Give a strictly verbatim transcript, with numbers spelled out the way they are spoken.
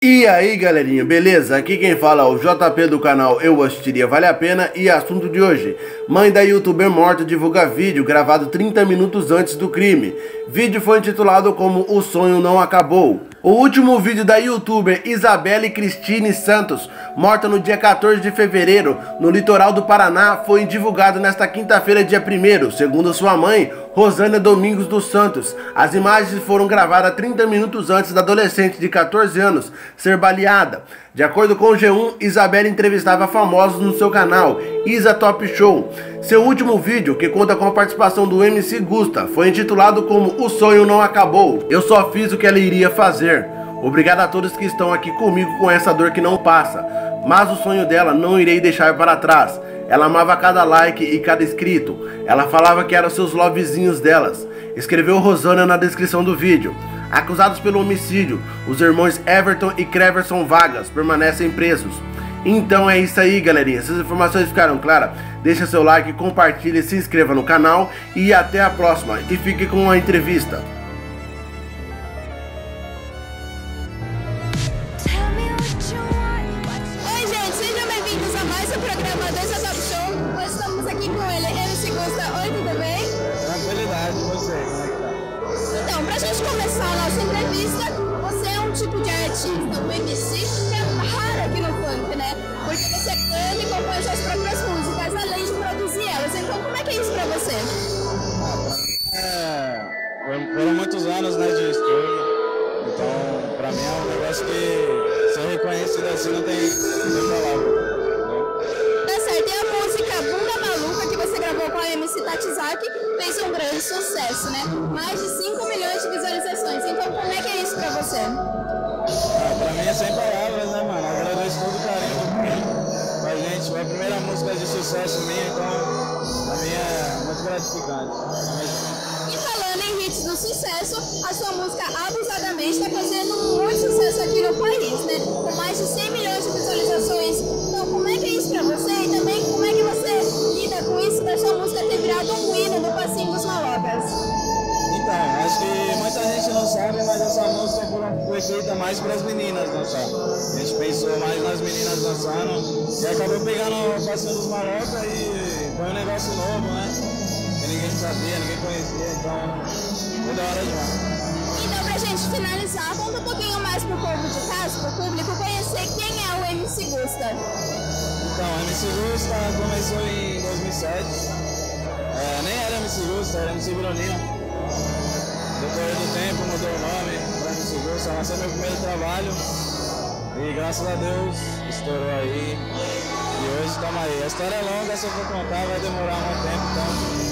E aí galerinha, beleza? Aqui quem fala é o J P do canal Eu Assistiria Vale a Pena. E assunto de hoje: mãe da youtuber morta divulga vídeo gravado trinta minutos antes do crime. Vídeo foi intitulado como O Sonho Não Acabou. O último vídeo da youtuber Isabelle Cristine Santos, morta no dia quatorze de fevereiro, no litoral do Paraná, foi divulgado nesta quinta-feira, dia primeiro, segundo sua mãe, Rosânia Domingos dos Santos. As imagens foram gravadas trinta minutos antes da adolescente de quatorze anos ser baleada. De acordo com o G um, Isabelle entrevistava famosos no seu canal, Isa Top Show. Seu último vídeo, que conta com a participação do M C Gusta, foi intitulado como O Sonho Não Acabou. Eu só fiz o que ela iria fazer. Obrigado a todos que estão aqui comigo com essa dor que não passa. Mas o sonho dela não irei deixar para trás. Ela amava cada like e cada inscrito. Ela falava que eram seus lovezinhos delas. Escreveu Rosânia na descrição do vídeo. Acusados pelo homicídio, os irmãos Everton e Creverson Vargas permanecem presos. Então é isso aí, galerinha. Se as informações ficaram claras, deixa seu like, compartilhe, se inscreva no canal e até a próxima. E fique com a entrevista. Oi gente, sejam bem-vindos a mais um programa do Isa Top Show. Nós estamos aqui com ele, M C Gusta. Oi, tudo bem? Tranquilidade, você, como é que tá? Então, pra gente começar a nossa entrevista, você é um tipo de artista, um M C, que é raro aqui no funk, né? Porque você canta e compõe suas próprias músicas, além de produzir elas. Então, como é que é isso pra você? É, foram, foram muitos anos, né, de estúdio, então pra mim é um negócio que ser reconhecido assim não tem, não tem palavra. Tá certo, e a música Bunda Maluca, que você gravou com a M C Tatizaki, fez um grande sucesso, né? Mais de cinco milhões de visualizações. Então, como é que é isso pra você? Ah, pra mim é sem palavras, né, mano? Eu agradeço todo o carinho do público com a gente. Foi a primeira música de sucesso minha, então pra mim é muito gratificante. E falando em hits do sucesso, a sua música Abusadamente está fazendo muito sucesso aqui no país, né? Com mais de cem milhões de visualizações. Então, como é que é isso pra você? E também, como é que você lida com isso da sua música ter virado um hino do Passinho dos Malocas? Então, acho que muita gente não sabe, mas essa música foi feita mais para as meninas dançar. A gente pensou mais nas meninas dançando e acabou pegando o Passinho dos Malocas e foi um negócio novo, né? Que ninguém sabia, ninguém conhecia, então foi da hora demais. Então, pra gente finalizar, conta um pouquinho mais pro povo de casa, pro público, conhecer quem é o M C Gusta. Então, a M C Gusta começou em dois mil e sete. É, nem era M C Gusta, era M C Bronina. Depois do tempo mudou o nome para M C Gusta, lancei meu primeiro trabalho e graças a Deus estourou aí. E hoje estamos aí. A história é longa, se eu for contar vai demorar muito tempo, então